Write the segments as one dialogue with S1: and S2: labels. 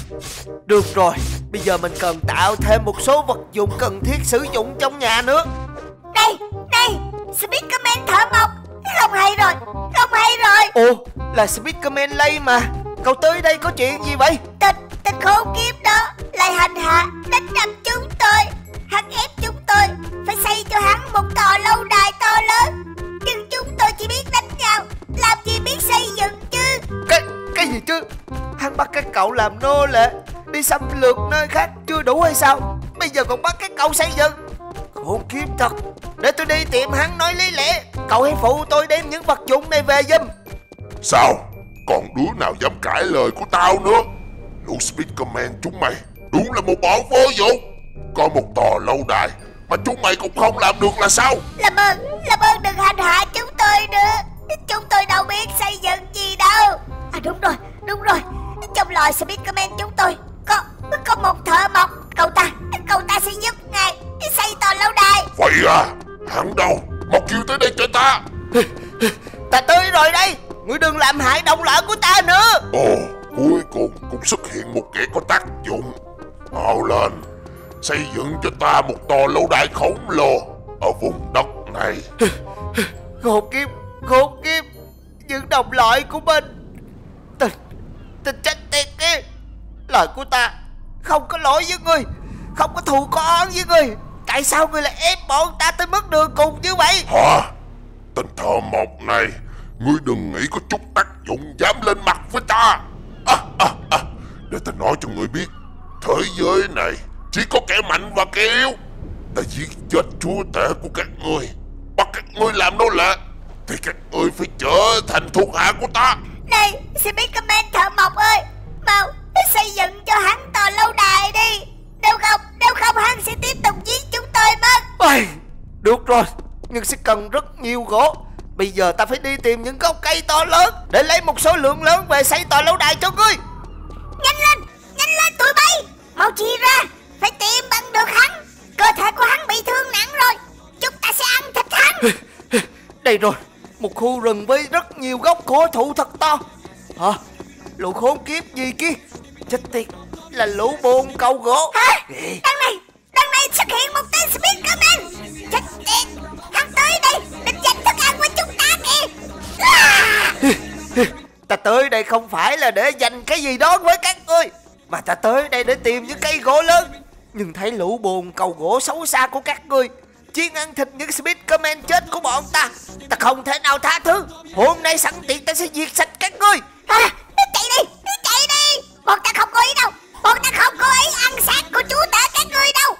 S1: Được rồi, bây giờ mình cần tạo thêm một số vật dụng cần thiết sử dụng trong nhà nữa.
S2: Đây, Speakerman thợ mộc. Không hay rồi, không hay rồi.
S1: Ồ, là Speakerman Lay mà. Cậu tới đây có chuyện gì vậy?
S2: Tên khốn kiếp đó lại hành hạ, đánh đập chúng tôi. Hắn ép chúng tôi phải xây cho hắn một tòa lâu đài to lớn. Nhưng chúng tôi chỉ biết đánh nhau, làm gì biết xây dựng chứ.
S1: Cái gì chứ? Hắn bắt các cậu làm nô lệ, đi xâm lược nơi khác chưa đủ hay sao? Bây giờ còn bắt các cậu xây dựng. Khốn kiếp thật. Để tôi đi tìm hắn nói lý lẽ. Cậu hãy phụ tôi đem những vật dụng này về giùm.
S3: Sao? Còn đứa nào dám cãi lời của tao nữa? Lũ Speakerman chúng mày đúng là một bọn vô dụng. Có một tòa lâu đài mà chúng mày cũng không làm được là sao?
S2: Làm ơn đừng hành hạ chúng tôi nữa. Chúng tôi đâu biết xây dựng gì đâu. À đúng rồi. Trong lò Speakerman chúng tôi có một thợ mộc. Cậu ta sẽ giúp ngài xây tòa lâu đài.
S3: Vậy à? Hắn đâu? Mau kêu tới đây cho ta.
S1: Ta tới rồi đây. Ngươi đừng làm hại đồng loại của ta nữa.
S3: Ồ, cuối cùng cũng xuất hiện một kẻ có tác dụng. Mau lên, xây dựng cho ta một tòa lâu đài khổng lồ ở vùng đất này.
S1: Khốn kiếp. Những đồng loại của mình. Tình trách tiệt kia. Lời của ta không có lỗi với ngươi, không có thù có oán với ngươi. Tại sao ngươi lại ép bọn ta tới mức đường cùng như vậy?
S3: Hả? Tên thợ mộc này, ngươi đừng nghĩ có chút tác dụng dám lên mặt với ta. Để ta nói cho ngươi biết, thế giới này chỉ có kẻ mạnh và kẻ yếu. Ta giết chết chúa tể của các ngươi, bắt các ngươi làm nô lệ, thì các ngươi phải trở thành thuộc hạ của ta.
S2: Này, Speakerman thợ mộc ơi, mau xây dựng cho hắn tòa lâu đài đi. Nếu không hắn sẽ tiếp tục giết chúng tôi mất.
S1: Được rồi, nhưng sẽ cần rất nhiều gỗ. Bây giờ ta phải đi tìm những gốc cây to lớn để lấy một số lượng lớn về xây tòa lâu đài cho ngươi.
S2: Nhanh lên tụi bay, mau chia ra, phải tìm bằng được hắn. Cơ thể của hắn bị thương nặng rồi, chúng ta sẽ ăn thịt hắn.
S1: Đây rồi, một khu rừng với rất nhiều gốc cổ thụ thật to. Lũ khốn kiếp gì kia. Chết tiệt, là lũ buôn câu gỗ.
S2: Hả? Đằng này xuất hiện một tên Speakerman. Chết tiệt, hắn tới đây định giành thức ăn của chúng ta kìa.
S1: Ta tới đây không phải là để giành cái gì đó với các ngươi, mà ta tới đây để tìm những cây gỗ lớn. Nhưng thấy lũ buôn cầu gỗ xấu xa của các ngươi chuyên ăn thịt những Speakerman chết của bọn ta, ta không thể nào tha thứ. Hôm nay sẵn tiện ta sẽ diệt sạch các ngươi.
S2: Chạy đi. Bọn ta không có ý đâu. Bọn ta không có ý ăn xác của chúa tể các ngươi đâu.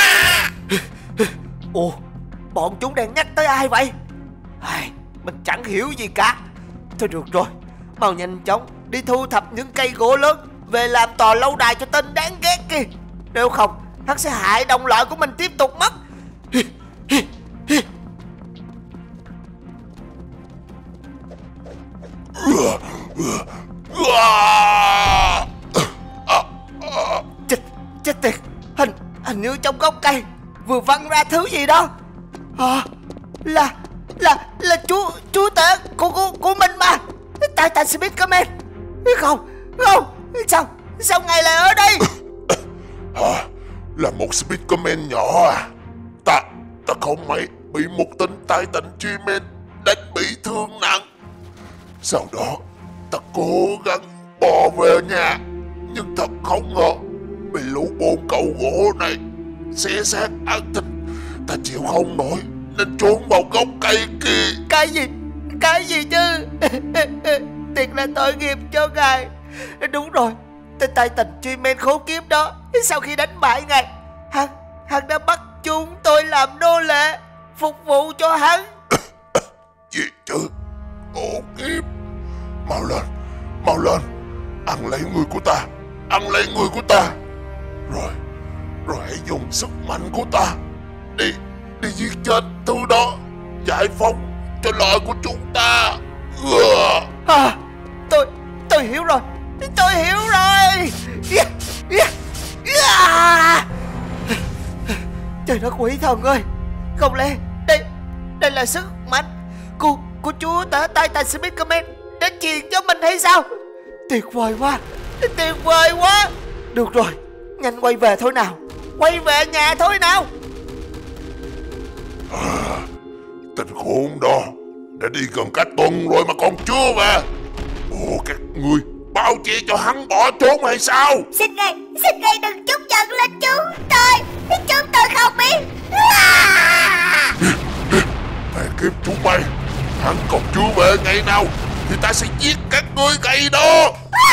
S1: Ồ, bọn chúng đang nhắc tới ai vậy? Mình chẳng hiểu gì cả. Thôi được rồi, mau nhanh chóng đi thu thập những cây gỗ lớn về làm tòa lâu đài cho tên đáng ghét kia. Nếu không, hắn sẽ hại đồng loại của mình tiếp tục mất. Chết tiệt, hình như trong gốc cây vừa văng ra thứ gì đó. Là chúa tể của mình mà. Titan Speakerman. Không, sao ngài lại ở đây?
S3: Là một Speakerman nhỏ à? Ta không may bị một tên Titan G-Man đánh bị thương nặng. Sau đó ta cố gắng bò về nhà, nhưng thật không ngờ bị lũ buôn cầu gỗ này xé xác ăn thịt. Ta chịu không nổi nên trốn vào gốc cây kia.
S1: Cái gì chứ? Thiệt là tội nghiệp cho ngài. Đúng rồi, tên Titan G-Man khốn kiếp đó, sau khi đánh bại ngài, hắn đã bắt chúng tôi làm nô lệ, phục vụ cho hắn.
S3: Gì chứ? Khốn kiếp. Mau lên, ăn lấy người của ta, rồi hãy dùng sức mạnh của ta đi giết chết thứ đó, giải phóng cho loài của chúng ta.
S1: Tôi hiểu rồi. Trời đất quỷ thần ơi, không lẽ đây là sức mạnh của chúa tể Titan Speakerman đã truyền cho mình hay sao? Tuyệt vời quá. Được rồi, nhanh quay về thôi nào. Quay về nhà thôi nào.
S3: Tên khốn đó đã đi gần cả tuần rồi mà còn chưa về. Ồ, các ngươi bao che cho hắn bỏ trốn hay sao?
S2: Xin ngài đừng trút giận lên chúng tôi không biết.
S3: Mẹ kiếp chúng bay, hắn còn chưa về ngày nào thì ta sẽ giết các ngươi ngày đó.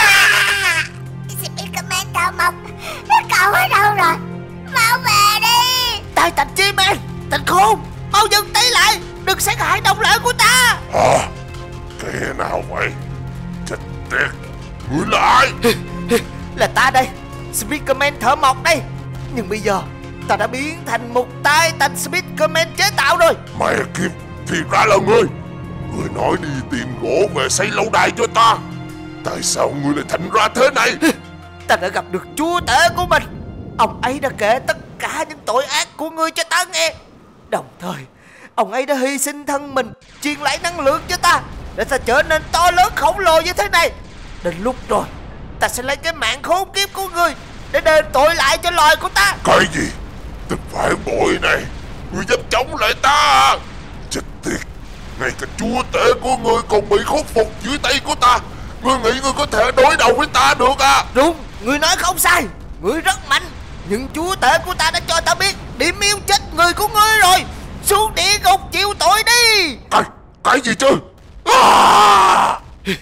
S2: Speedman thợ mộc, cậu ở đâu rồi? Mau về đi.
S1: Titan G-Man, tên khôn, mau dừng tay lại, đừng sát hại đồng loại của ta.
S3: Hả? Kẻ nào vậy? Chết tiệt, ngươi là ai?
S1: Là ta đây, Speedman thợ mộc đây. Nhưng bây giờ ta đã biến thành một Titan Speedman chế tạo rồi.
S3: Mẹ kiếp, thì ra là ngươi. Ngươi nói đi tìm gỗ về xây lâu đài cho ta. Tại sao ngươi lại thành ra thế này?
S1: Ta đã gặp được chúa tể của mình. Ông ấy đã kể tất cả những tội ác của ngươi cho ta nghe. Đồng thời ông ấy đã hy sinh thân mình, truyền lại năng lượng cho ta, để ta trở nên to lớn khổng lồ như thế này. Đến lúc rồi ta sẽ lấy cái mạng khốn kiếp của ngươi để đền tội lại cho loài của ta.
S3: Cái gì? Tên phản bội này, ngươi dám chống lại ta à? Chết tiệt, ngay cả chúa tể của ngươi còn bị khuất phục dưới tay của ta. Ngươi nghĩ ngươi có thể đối đầu với ta được à?
S1: Đúng, ngươi nói không sai, ngươi rất mạnh. Nhưng chúa tể của ta đã cho ta biết điểm yếu chết người của ngươi rồi. Xuống địa ngục chịu tội đi.
S3: Cái gì chứ? À!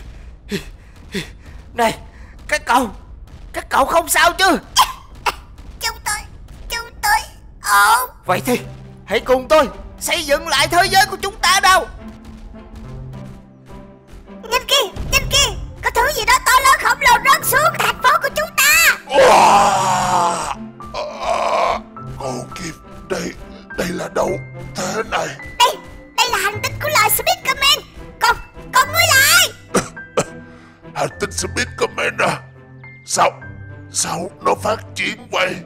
S1: Này, các cậu không sao chứ?
S2: Chúng tôi ổn.
S1: Vậy thì hãy cùng tôi xây dựng lại thế giới của chúng ta đâu.
S2: Nhìn kia, có thứ gì đó to lớn khổng lồ rớt xuống thành phố của chúng ta.
S3: Con kiếp, đây là đâu thế này?
S2: Đây là hành tinh của loài Speedman. Còn ngươi là ai?
S3: Hành tinh Speedman à? Sao nó phát triển vậy?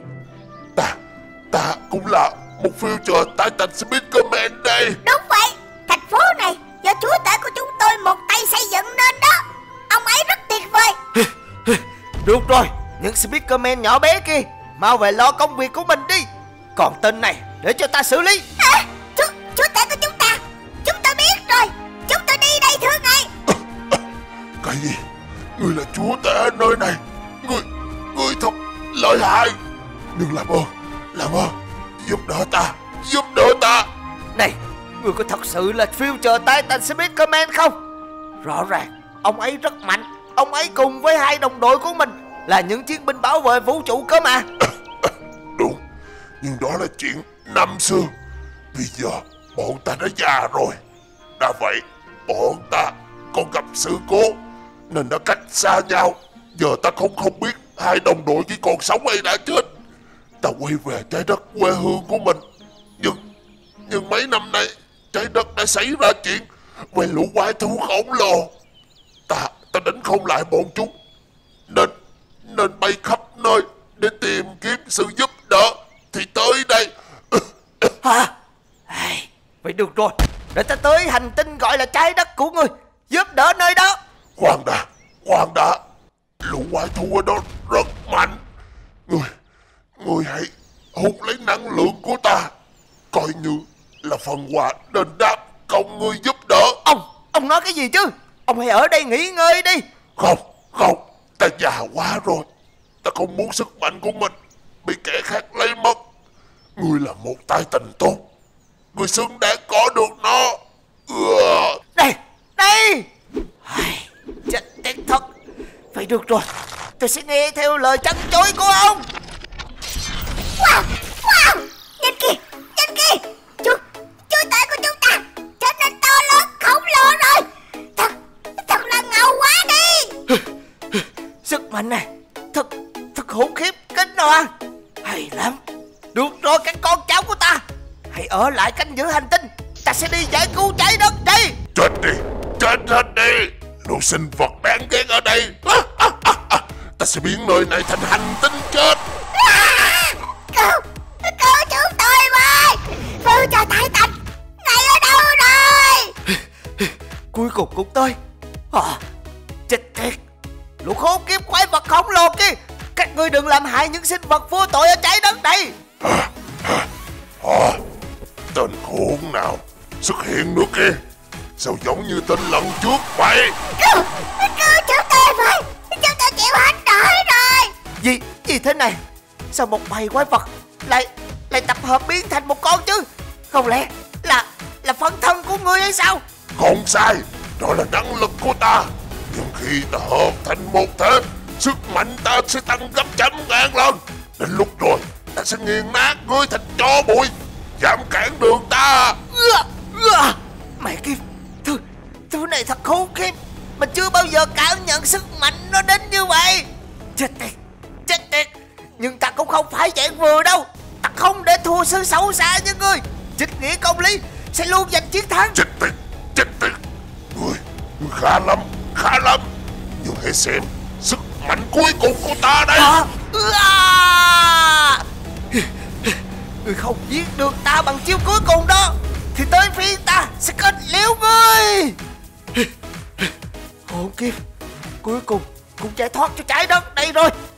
S3: Ta cũng là một future Titan Speedman đây.
S2: Đúng vậy, thành phố này do chúa tể của chúng tôi một tay xây dựng nên đó. Ông ấy rất tuyệt vời.
S1: Được rồi, những Speedman nhỏ bé kia mau về lo công việc của mình đi. Còn tên này để cho ta xử lý.
S2: Chúa tể của chúng tôi biết rồi. Chúng tôi đi đây thưa ngài.
S3: Cái gì? Ngươi là chúa tể nơi này? Ngươi thật lợi hại. Đừng làm ơn, giúp đỡ ta.
S1: Này, ngươi có thật sự là future Titan Speedman không? Rõ ràng ông ấy rất mạnh. Ông ấy cùng với hai đồng đội của mình là những chiến binh bảo vệ vũ trụ cơ mà.
S3: Đúng, nhưng đó là chuyện năm xưa. Bây giờ bọn ta đã già rồi. Đã vậy, bọn ta còn gặp sự cố nên đã cách xa nhau. Giờ ta không biết hai đồng đội chỉ còn sống hay đã chết. Ta quay về trái đất quê hương của mình. Nhưng mấy năm nay trái đất đã xảy ra chuyện về lũ quái thú khổng lồ. Ta đánh không lại bọn chúng nên bay khắp nơi để tìm kiếm sự giúp đỡ thì tới đây.
S1: Hả? Vậy được rồi, để ta tới hành tinh gọi là trái đất của ngươi, giúp đỡ nơi đó.
S3: Khoan đã, lũ quái thú ở đó rất mạnh. Ngươi hãy hút lấy năng lượng của ta, coi như là phần quà đền đáp công ngươi giúp đỡ.
S1: Ông nói cái gì chứ? Ông hãy ở đây nghỉ ngơi đi.
S3: Không, ta già quá rồi. Ta không muốn sức mạnh của mình bị kẻ khác lấy mất. Ngươi là một Titan tốt, ngươi xứng đáng có được nó.
S1: Đây chết tiệt thật. Vậy được rồi, tôi sẽ nghe theo lời trắng trối của ông.
S2: Wow, nhìn kìa, chúa tể của chúng ta trở nên to lớn khổng lồ rồi. Thật là ngầu quá đi.
S1: Sức mạnh này thật khủng khiếp kinh hoàng. Hay lắm. Được rồi các con cháu của ta, hãy ở lại canh giữ hành tinh. Ta sẽ đi giải cứu trái đất đây.
S3: Chết hết đi, đồ sinh vật đáng ghét ở đây. Ta sẽ biến nơi này thành hành tinh chết.
S2: Cứu chúng tôi với. Future Titan này ở đâu rồi?
S1: Cuối cùng cũng tới. Chết tiệt, lũ khốn kiếp quái vật khổng lồ kia, các ngươi đừng làm hại những sinh vật vô tội ở trái đất này.
S3: Tên khốn nào xuất hiện nữa kìa? Sao giống như tên lần trước vậy?
S2: Cứu chúng tôi với. Chúng tôi chịu hết nổi rồi.
S1: Gì thế này? Sao một bầy quái vật lại tập hợp biến thành một con chứ? Không lẽ là phân thân của ngươi hay sao?
S3: Không sai, đó là năng lực của ta. Nhưng khi ta hợp thành một thể, sức mạnh ta sẽ tăng gấp trăm ngàn lần. Đến lúc rồi, ta sẽ nghiền nát ngươi thành tro bụi. Dám cản đường ta.
S1: Mẹ kiếp, thứ này thật khốn khiếp. Mình chưa bao giờ cảm nhận sức mạnh nó đến như vậy. Chết tiệt. Nhưng ta cũng không phải dạng vừa đâu. Ta không để thua sự xấu xa như ngươi. Chính nghĩa công lý sẽ luôn giành chiến thắng.
S3: Chết tiệt. Ngươi khá lắm. Nhưng hãy xem sức mạnh cuối cùng của ta đây.
S1: Ngươi không giết được ta bằng chiêu cuối cùng đó, thì tới phiên ta sẽ kết liễu ngươi. Hồn kiếp, cuối cùng cũng giải thoát cho trái đất đây rồi.